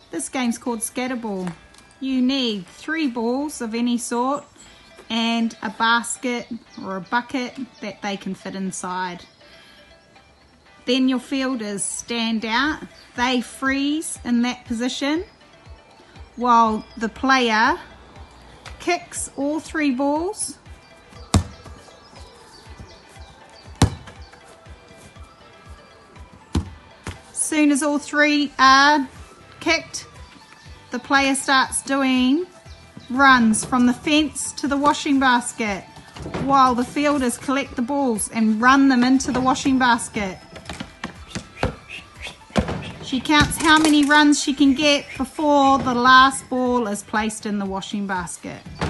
This game's called Scatterball. You need 3 balls of any sort and a basket or a bucket that they can fit inside. Then your fielders stand out. They freeze in that position while the player kicks all 3 balls soon as all 3 are kicked, the player starts doing runs from the fence to the washing basket while the fielders collect the balls and run them into the washing basket. She counts how many runs she can get before the last ball is placed in the washing basket.